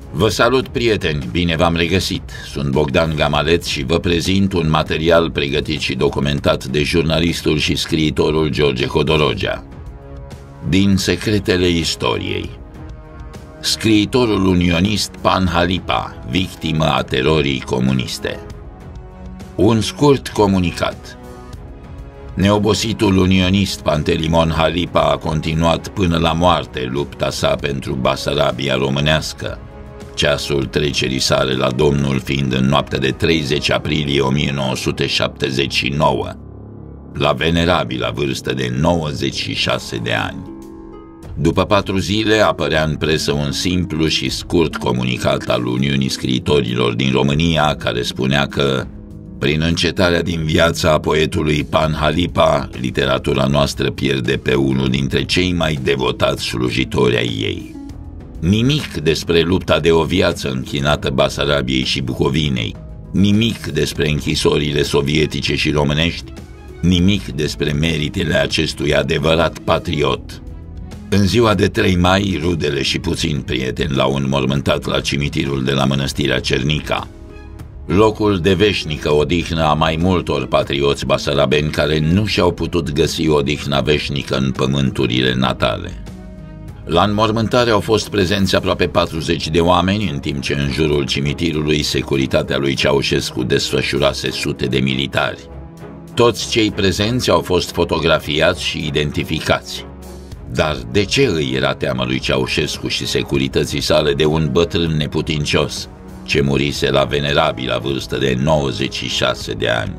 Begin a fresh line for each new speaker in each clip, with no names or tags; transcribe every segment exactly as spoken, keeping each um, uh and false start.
Vă salut, prieteni, bine v-am regăsit. Sunt Bogdan Gamaleț și vă prezint un material pregătit și documentat de jurnalistul și scriitorul George Hodorogea. Din secretele istoriei. Scriitorul unionist Panhalipa, victimă a terorii comuniste. Un scurt comunicat. Neobositul unionist Pantelimon Halipa a continuat până la moarte lupta sa pentru Basarabia românească, ceasul trecerii sale la Domnul fiind în noaptea de treizeci aprilie o mie nouă sute șaptezeci și nouă, la venerabila vârstă de nouăzeci și șase de ani. După patru zile apărea în presă un simplu și scurt comunicat al Uniunii Scriitorilor din România, care spunea că, prin încetarea din viața a poetului Panhalipa, literatura noastră pierde pe unul dintre cei mai devotați slujitori ai ei. Nimic despre lupta de o viață închinată Basarabiei și Bucovinei, nimic despre închisorile sovietice și românești, nimic despre meritele acestui adevărat patriot. În ziua de trei mai, rudele și puțini prieteni l-au înmormântat la cimitirul de la Mănăstirea Cernica, locul de veșnică odihnă a mai multor patrioți basarabeni care nu și-au putut găsi odihna veșnică în pământurile natale. La înmormântare au fost prezenți aproape patruzeci de oameni, în timp ce în jurul cimitirului securitatea lui Ceaușescu desfășurase sute de militari. Toți cei prezenți au fost fotografiați și identificați. Dar de ce îi era teamă lui Ceaușescu și securității sale de un bătrân neputincios, ce murise la venerabilă vârstă de nouăzeci și șase de ani?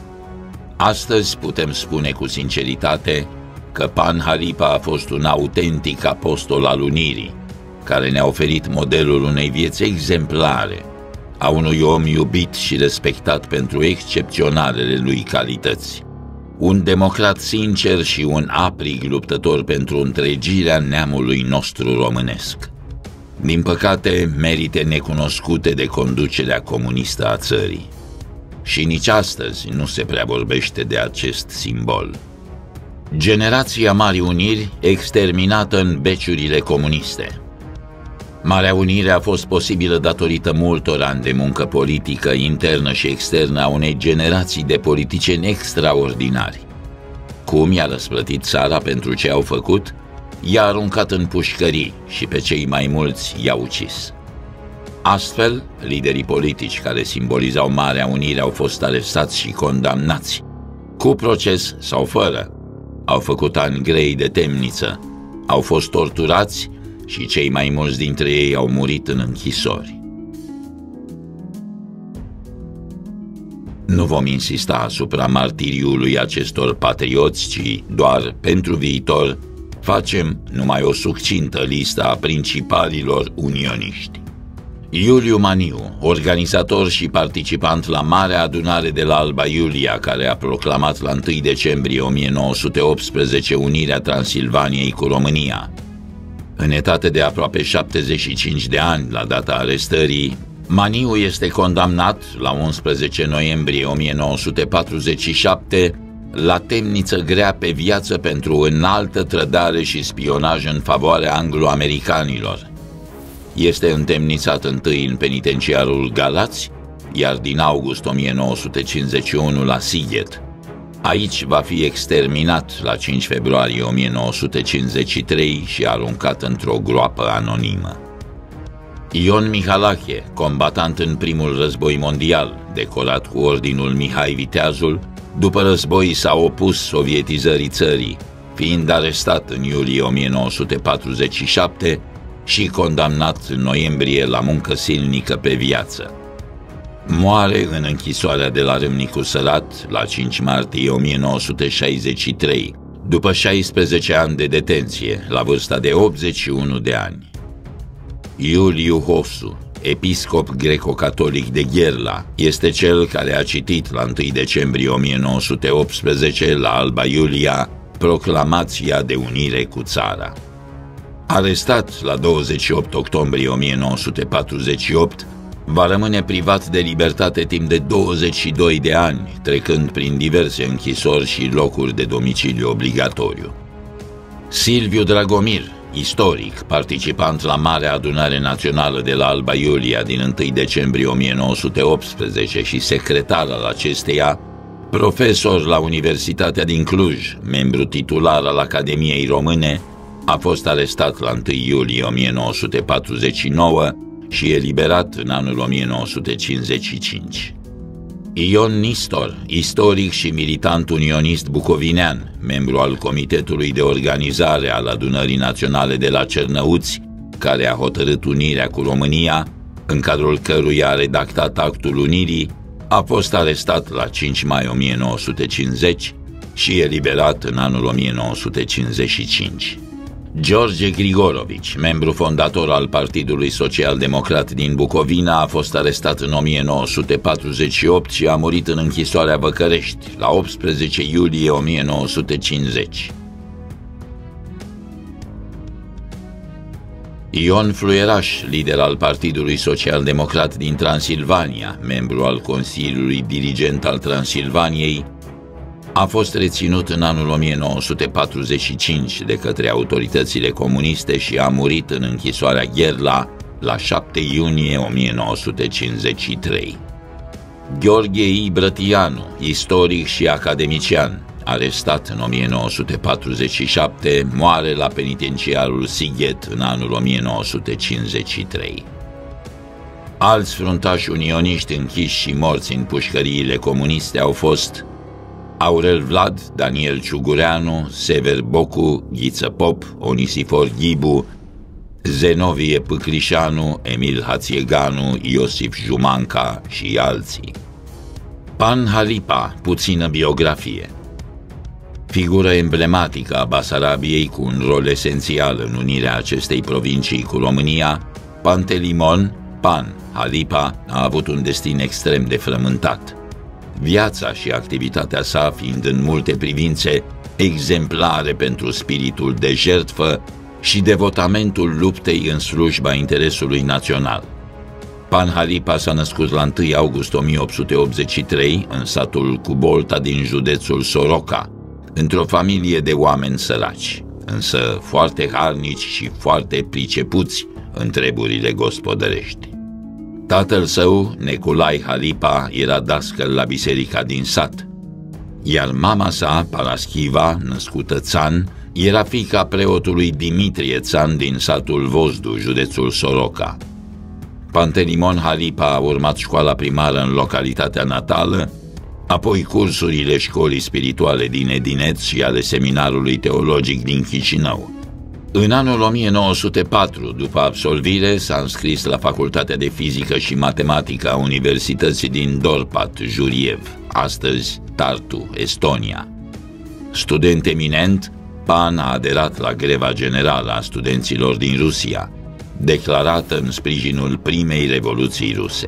Astăzi putem spune cu sinceritate că Panhalipa a fost un autentic apostol al unirii, care ne-a oferit modelul unei vieți exemplare, a unui om iubit și respectat pentru excepționalele lui calități, un democrat sincer și un aprig luptător pentru întregirea neamului nostru românesc. Din păcate, merite necunoscute de conducerea comunistă a țării. Și nici astăzi nu se prea vorbește de acest simbol. Generația Marii Uniri, exterminată în beciurile comuniste. Marea Unire a fost posibilă datorită multor ani de muncă politică, internă și externă a unei generații de politicieni extraordinari. Cum i-a răsplătit țara pentru ce au făcut? I-a aruncat în pușcării și pe cei mai mulți i-a ucis. Astfel, liderii politici care simbolizau Marea Unire au fost arestați și condamnați, cu proces sau fără. Au făcut ani grei de temniță, au fost torturați și cei mai mulți dintre ei au murit în închisori. Nu vom insista asupra martiriului acestor patrioți, ci doar, pentru viitor, facem numai o succintă listă a principalilor unioniști. Iuliu Maniu, organizator și participant la Marea Adunare de la Alba Iulia, care a proclamat la întâi decembrie o mie nouă sute optsprezece unirea Transilvaniei cu România. În etate de aproape șaptezeci și cinci de ani la data arestării, Maniu este condamnat la unsprezece noiembrie o mie nouă sute patruzeci și șapte la temniță grea pe viață pentru înaltă trădare și spionaj în favoarea anglo-americanilor. Este întemnițat întâi în penitenciarul Galați, iar din august o mie nouă sute cincizeci și unu la Sighet. Aici va fi exterminat la cinci februarie o mie nouă sute cincizeci și trei și aruncat într-o groapă anonimă. Ion Mihalache, combatant în primul război mondial, decorat cu ordinul Mihai Viteazul, după război s-a opus sovietizării țării, fiind arestat în iulie o mie nouă sute patruzeci și șapte și condamnat în noiembrie la muncă silnică pe viață. Moare în închisoarea de la Râmnicu Sărat la cinci martie o mie nouă sute șaizeci și trei, după șaisprezece ani de detenție, la vârsta de optzeci și unu de ani. Iuliu Hosu, episcop greco-catolic de Gherla, este cel care a citit la întâi decembrie o mie nouă sute optsprezece la Alba Iulia proclamația de unire cu țara. Arestat la douăzeci și opt octombrie o mie nouă sute patruzeci și opt, va rămâne privat de libertate timp de douăzeci și doi de ani, trecând prin diverse închisori și locuri de domiciliu obligatoriu. Silviu Dragomir, istoric, participant la Marea Adunare Națională de la Alba Iulia din întâi decembrie o mie nouă sute optsprezece și secretar al acesteia, profesor la Universitatea din Cluj, membru titular al Academiei Române, a fost arestat la întâi iulie o mie nouă sute patruzeci și nouă și eliberat în anul o mie nouă sute cincizeci și cinci. Ion Nistor, istoric și militant unionist bucovinean, membru al Comitetului de Organizare al Adunării Naționale de la Cernăuți, care a hotărât unirea cu România, în cadrul căruia a redactat Actul Unirii, a fost arestat la cinci mai o mie nouă sute cincizeci și eliberat în anul o mie nouă sute cincizeci și cinci. George Grigorovici, membru fondator al Partidului Social-Democrat din Bucovina, a fost arestat în o mie nouă sute patruzeci și opt și a murit în închisoarea Văcărești, la optsprezece iulie o mie nouă sute cincizeci. Ion Fluieraș, lider al Partidului Social-Democrat din Transilvania, membru al Consiliului Dirigent al Transilvaniei, a fost reținut în anul o mie nouă sute patruzeci și cinci de către autoritățile comuniste și a murit în închisoarea Gherla la șapte iunie o mie nouă sute cincizeci și trei. Gheorghe I. Brătianu, istoric și academician, arestat în o mie nouă sute patruzeci și șapte, moare la penitenciarul Sighet în anul o mie nouă sute cincizeci și trei. Alți fruntași unioniști închiși și morți în pușcăriile comuniste au fost Aurel Vlad, Daniel Ciugureanu, Sever Bocu, Ghiță Pop, Onisifor Ghibu, Zenovie Pâcrișanu, Emil Hațieganu, Iosif Jumanca și alții. Pan Halipa, puțină biografie. Figură emblematică a Basarabiei cu un rol esențial în unirea acestei provincii cu România, Pantelimon, Pan Halipa, a avut un destin extrem de frământat. Viața și activitatea sa fiind în multe privințe exemplare pentru spiritul de jertfă și devotamentul luptei în slujba interesului național. Pan Halipa s-a născut la întâi august o mie opt sute optzeci și trei în satul Cubolta din județul Soroca, într-o familie de oameni săraci, însă foarte harnici și foarte pricepuți în treburile gospodărești. Tatăl său, Neculai Halipa, era dascăl la biserica din sat, iar mama sa, Paraschiva, născută Țan, era fiica preotului Dimitrie Țan din satul Vozdu, județul Soroca. Pantelimon Halipa a urmat școala primară în localitatea natală, apoi cursurile școlii spirituale din Edineț și ale seminarului teologic din Chișinău. În anul o mie nouă sute patru, după absolvire, s-a înscris la Facultatea de Fizică și Matematică a Universității din Dorpat, Juriev, astăzi Tartu, Estonia. Student eminent, Pan a aderat la greva generală a studenților din Rusia, declarată în sprijinul primei revoluții ruse.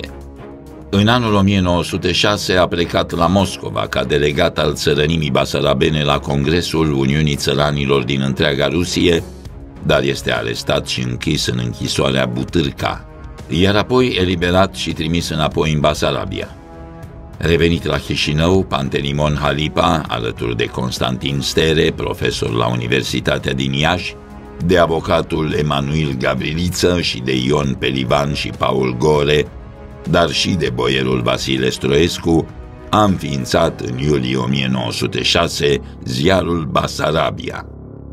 În anul o mie nouă sute șase a plecat la Moscova ca delegat al țărănimii basarabene la Congresul Uniunii Țăranilor din întreaga Rusie, dar este arestat și închis în închisoarea Butârca, iar apoi eliberat și trimis înapoi în Basarabia. Revenit la Chișinău, Pantelimon Halipa, alături de Constantin Stere, profesor la Universitatea din Iași, de avocatul Emanuil Gavriliță și de Ion Pelivan și Paul Gore, dar și de boierul Vasile Stroescu, a înființat în iulie o mie nouă sute șase ziarul Basarabia,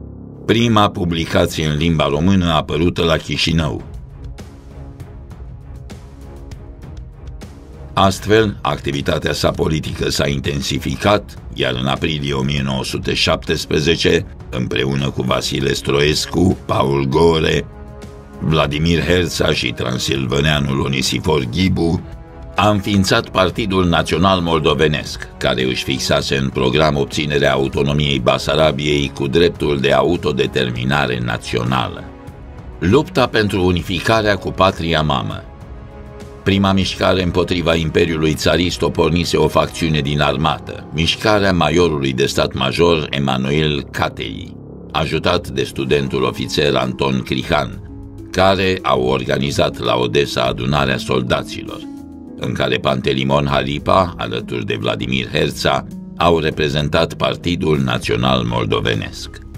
prima publicație în limba română apărută la Chișinău. Astfel, activitatea sa politică s-a intensificat, iar în aprilie o mie nouă sute șaptesprezece, împreună cu Vasile Stroescu, Paul Gore, Vladimir Herța și transilvaneanul Onisifor Ghibu, a înființat Partidul Național Moldovenesc, care își fixase în program obținerea autonomiei Basarabiei cu dreptul de autodeterminare națională. Lupta pentru unificarea cu patria mamă. Prima mișcare împotriva Imperiului Țarist o pornise o facțiune din armată, mișcarea majorului de stat major Emanuel Catei, ajutat de studentul ofițer Anton Crihan, care au organizat la Odessa adunarea soldaților, în care Pantelimon Halipa, alături de Vladimir Herța, au reprezentat Partidul Național Moldovenesc.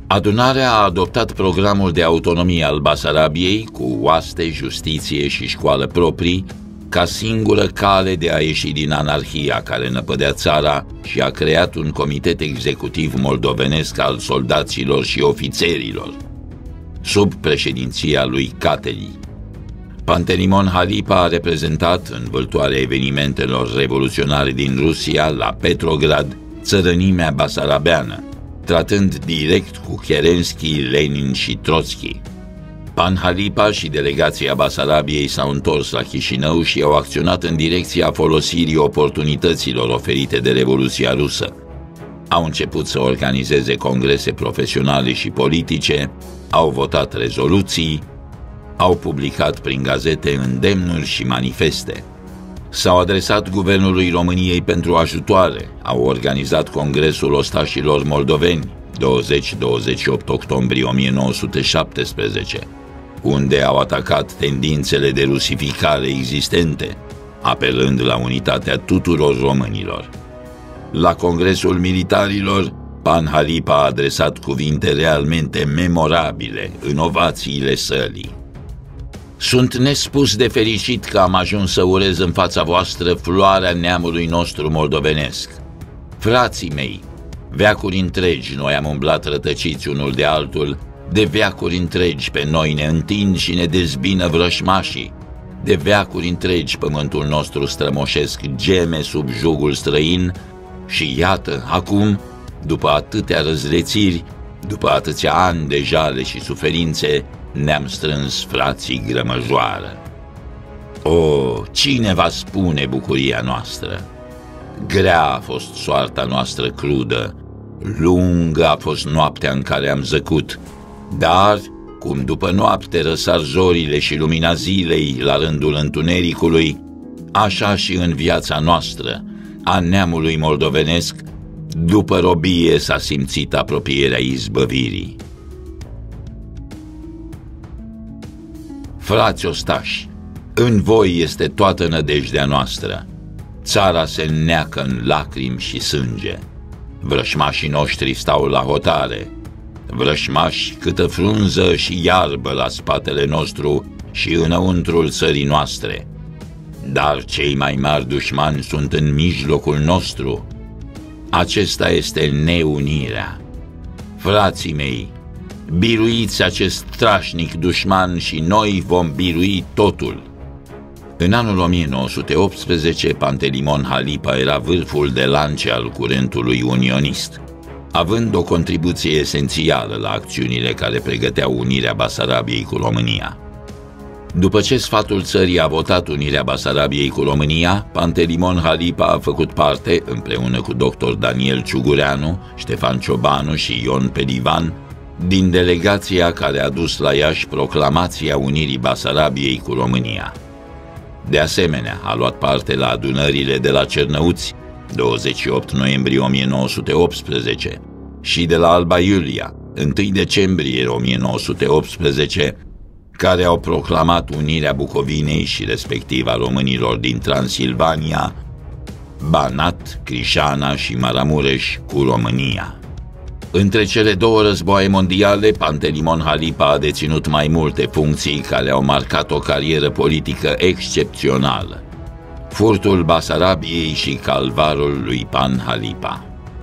Adunarea a adoptat programul de autonomie al Basarabiei cu oaste, justiție și școală proprii ca singură cale de a ieși din anarhia care năpădea țara și a creat un comitet executiv moldovenesc al soldaților și ofițerilor, sub președinția lui Cateli. Pantelimon Halipa a reprezentat, în vâltoarea evenimentelor revoluționare din Rusia, la Petrograd, țărănimea basarabeană, tratând direct cu Kerenski, Lenin și Trotski. Pan Halipa și delegația Basarabiei s-au întors la Chișinău și au acționat în direcția folosirii oportunităților oferite de Revoluția Rusă. Au început să organizeze congrese profesionale și politice, au votat rezoluții, au publicat prin gazete îndemnuri și manifeste. S-au adresat Guvernului României pentru ajutoare, au organizat Congresul Ostașilor Moldoveni, douăzeci douăzeci și opt octombrie o mie nouă sute șaptesprezece, unde au atacat tendințele de rusificare existente, apelând la unitatea tuturor românilor. La Congresul Militarilor, Pan Halipa a adresat cuvinte realmente memorabile în ovațiile sălii. Sunt nespus de fericit că am ajuns să urez în fața voastră floarea neamului nostru moldovenesc. Frații mei, veacuri întregi noi am umblat rătăciți unul de altul, de veacuri întregi pe noi ne întind și ne dezbină vrășmașii, de veacuri întregi pământul nostru strămoșesc geme sub jugul străin și iată, acum, după atâtea răzlețiri, după atâția ani de jale și suferințe, ne-am strâns frații grămăjoară. O, cine va spune bucuria noastră? Grea a fost soarta noastră crudă, lungă a fost noaptea în care am zăcut, dar, cum după noapte răsar zorile și lumina zilei la rândul întunericului, așa și în viața noastră, a neamului moldovenesc, după robie s-a simțit apropierea izbăvirii. Frați ostași, în voi este toată nădejdea noastră. Țara se neacă în lacrimi și sânge. Vrășmașii noștri stau la hotare. Vrășmași câtă frunză și iarbă la spatele nostru și înăuntrul țării noastre. Dar cei mai mari dușmani sunt în mijlocul nostru. Acesta este neunirea. Frații mei, biruiți acest strașnic dușman și noi vom birui totul. În anul o mie nouă sute optsprezece, Pantelimon Halipa era vârful de lance al curentului unionist, având o contribuție esențială la acțiunile care pregăteau unirea Basarabiei cu România. După ce sfatul țării a votat unirea Basarabiei cu România, Pantelimon Halipa a făcut parte, împreună cu doctor Daniel Ciugureanu, Ștefan Ciobanu și Ion Pelivan, din delegația care a dus la Iași proclamația unirii Basarabiei cu România. De asemenea, a luat parte la adunările de la Cernăuți, douăzeci și opt noiembrie o mie nouă sute optsprezece, și de la Alba Iulia, întâi decembrie o mie nouă sute optsprezece, care au proclamat unirea Bucovinei și respectiv a românilor din Transilvania, Banat, Crișana și Maramureș cu România. Între cele două războaie mondiale, Pantelimon Halipa a deținut mai multe funcții care au marcat o carieră politică excepțională: furtul Basarabiei și calvarul lui Pan Halipa.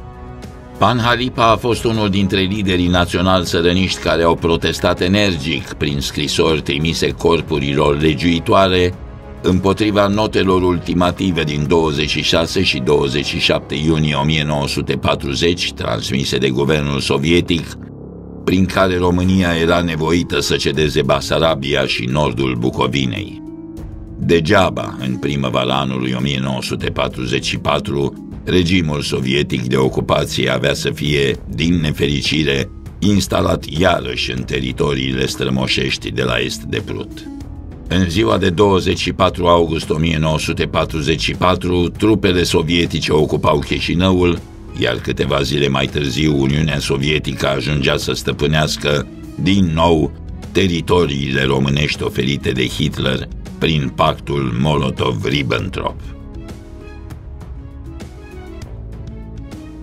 Pan Halipa a fost unul dintre liderii naționali țărăniști care au protestat energic prin scrisori trimise corpurilor legiuitoare împotriva notelor ultimative din douăzeci și șase și douăzeci și șapte iunie o mie nouă sute patruzeci, transmise de guvernul sovietic, prin care România era nevoită să cedeze Basarabia și nordul Bucovinei. Degeaba, în primăvara anului o mie nouă sute patruzeci și patru, regimul sovietic de ocupație avea să fie, din nefericire, instalat iarăși în teritoriile strămoșești de la est de Prut. În ziua de douăzeci și patru august o mie nouă sute patruzeci și patru, trupele sovietice ocupau Chișinăul, iar câteva zile mai târziu Uniunea Sovietică ajungea să stăpânească din nou teritoriile românești oferite de Hitler prin pactul Molotov-Ribbentrop.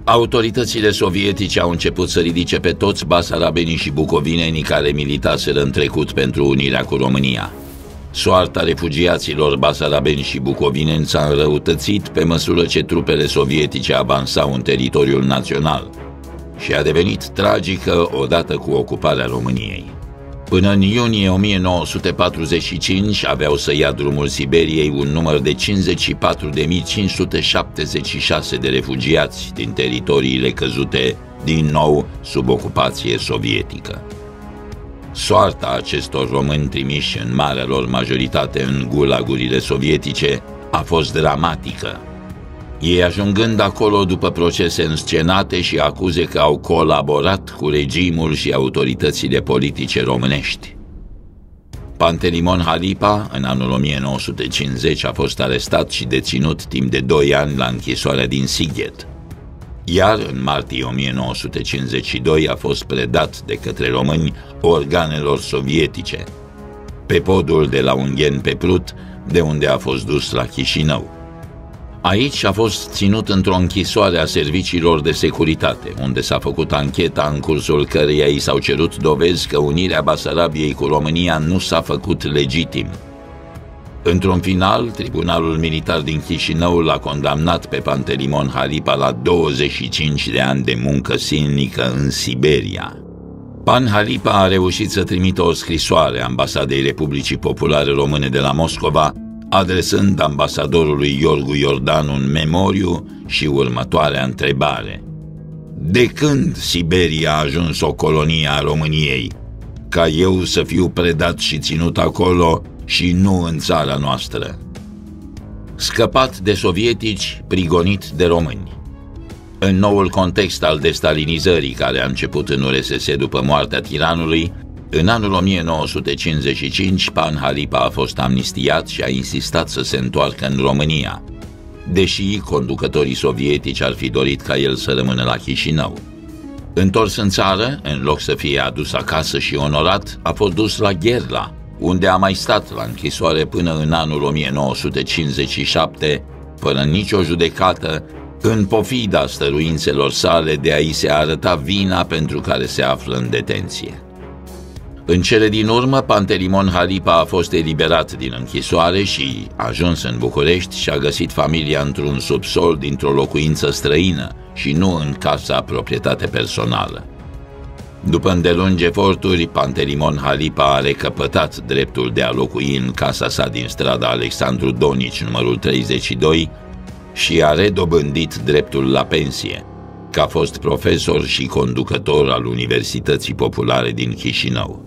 Autoritățile sovietice au început să ridice pe toți basarabenii și bucovinenii care militaseră în trecut pentru unirea cu România. Soarta refugiaților basarabeni și bucovineni s-a înrăutățit pe măsură ce trupele sovietice avansau în teritoriul național și a devenit tragică odată cu ocuparea României. Până în iunie o mie nouă sute patruzeci și cinci aveau să ia drumul Siberiei un număr de cincizeci și patru de mii cinci sute șaptezeci și șase de refugiați din teritoriile căzute din nou sub ocupație sovietică. Soarta acestor români trimiși în marea lor majoritate în gulagurile sovietice a fost dramatică. Ei ajungând acolo după procese înscenate și acuze că au colaborat cu regimul și autoritățile politice românești. Pantelimon Halipa, în anul o mie nouă sute cincizeci, a fost arestat și deținut timp de doi ani la închisoarea din Sighet. Iar în martie o mie nouă sute cincizeci și doi a fost predat de către români organelor sovietice, pe podul de la Ungheni pe Prut, de unde a fost dus la Chișinău. Aici a fost ținut într-o închisoare a serviciilor de securitate, unde s-a făcut ancheta în cursul căreia i s-au cerut dovezi că unirea Basarabiei cu România nu s-a făcut legitim. Într-un final, Tribunalul Militar din Chișinău l-a condamnat pe Pantelimon Halipa la douăzeci și cinci de ani de muncă silnică în Siberia. Pan Halipa a reușit să trimită o scrisoare Ambasadei Republicii Populare Române de la Moscova, adresând ambasadorului Iorgu Iordan un memoriu și următoarea întrebare: de când Siberia a ajuns o colonie a României, ca eu să fiu predat și ținut acolo și nu în țara noastră? Scăpat de sovietici, prigonit de români. În noul context al destalinizării care a început în U R S S după moartea tiranului, în anul o mie nouă sute cincizeci și cinci, Pan Halipa a fost amnistiat și a insistat să se întoarcă în România, deși conducătorii sovietici ar fi dorit ca el să rămână la Chișinău. Întors în țară, în loc să fie adus acasă și onorat, a fost dus la Gherla, unde a mai stat la închisoare până în anul o mie nouă sute cincizeci și șapte, fără nicio judecată, în pofida stăruințelor sale de a-i se arăta vina pentru care se află în detenție. În cele din urmă, Pantelimon Halipa a fost eliberat din închisoare și, ajuns în București, și-a găsit familia într-un subsol dintr-o locuință străină și nu în casa proprietate personală. După îndelungi eforturi, Pantelimon Halipa a recăpătat dreptul de a locui în casa sa din strada Alexandru Donici, numărul treizeci și doi, și a redobândit dreptul la pensie, că a fost profesor și conducător al Universității Populare din Chișinău.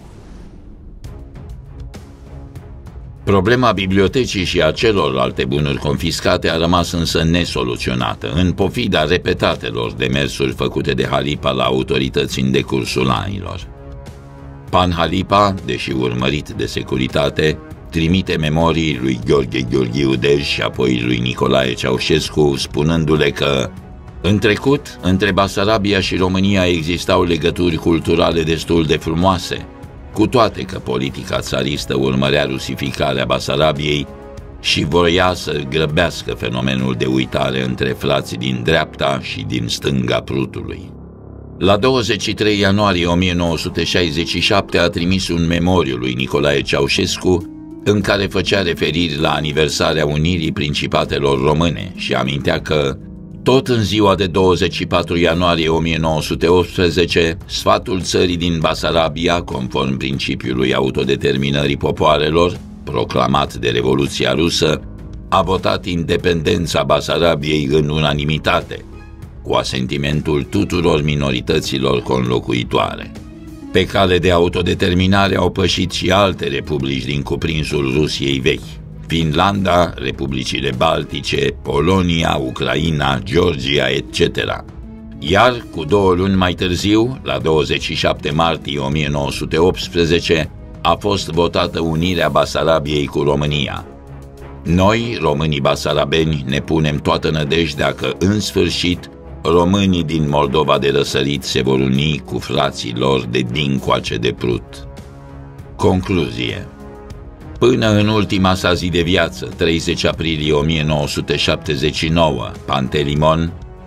Problema bibliotecii și a celorlalte bunuri confiscate a rămas însă nesoluționată, în pofida repetatelor demersuri făcute de Halipa la autorități în decursul anilor. Pan Halipa, deși urmărit de securitate, trimite memorii lui Gheorghe Gheorghiu Dej și apoi lui Nicolae Ceaușescu, spunându-le că în trecut, între Basarabia și România existau legături culturale destul de frumoase, cu toate că politica țaristă urmărea rusificarea Basarabiei și voia să grăbească fenomenul de uitare între frații din dreapta și din stânga Prutului. La douăzeci și trei ianuarie o mie nouă sute șaizeci și șapte a trimis un memoriu lui Nicolae Ceaușescu în care făcea referiri la aniversarea unirii Principatelor Române și amintea că tot în ziua de douăzeci și patru ianuarie o mie nouă sute optsprezece, sfatul țării din Basarabia, conform principiului autodeterminării popoarelor, proclamat de Revoluția Rusă, a votat independența Basarabiei în unanimitate, cu asentimentul tuturor minorităților conlocuitoare. Pe cale de autodeterminare au pășit și alte republici din cuprinsul Rusiei vechi: Finlanda, Republicile Baltice, Polonia, Ucraina, Georgia, et cetera. Iar, cu două luni mai târziu, la douăzeci și șapte martie o mie nouă sute optsprezece, a fost votată unirea Basarabiei cu România. Noi, românii basarabeni, ne punem toată nădejdea că, în sfârșit, românii din Moldova de răsărit se vor uni cu frații lor de dincoace de Prut. Concluzie. Până în ultima sa zi de viață, treizeci aprilie o mie nouă sute șaptezeci și nouă, Pantelimon,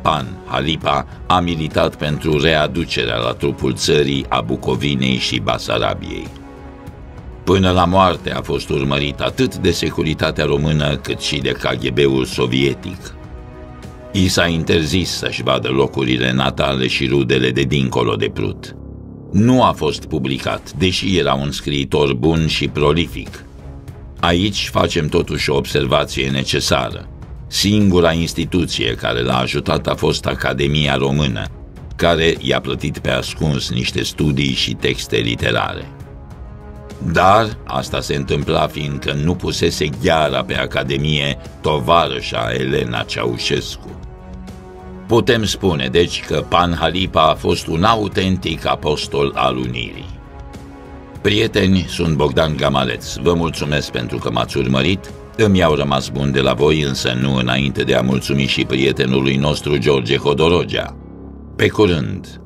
Pan Halipa a militat pentru readucerea la trupul țării a Bucovinei și Basarabiei. Până la moarte a fost urmărit atât de securitatea română cât și de K G B-ul sovietic. I s-a interzis să-și vadă locurile natale și rudele de dincolo de Prut. Nu a fost publicat, deși era un scriitor bun și prolific. Aici facem totuși o observație necesară. Singura instituție care l-a ajutat a fost Academia Română, care i-a plătit pe ascuns niște studii și texte literare. Dar asta se întâmpla fiindcă nu pusese gheara pe Academie tovarășa Elena Ceaușescu. Putem spune, deci, că Pan Halipa a fost un autentic apostol al unirii. Prieteni, sunt Bogdan Gamaleț. Vă mulțumesc pentru că m-ați urmărit. Îmi iau rămas bun de la voi, însă nu înainte de a mulțumi și prietenului nostru George Hodorogea. Pe curând!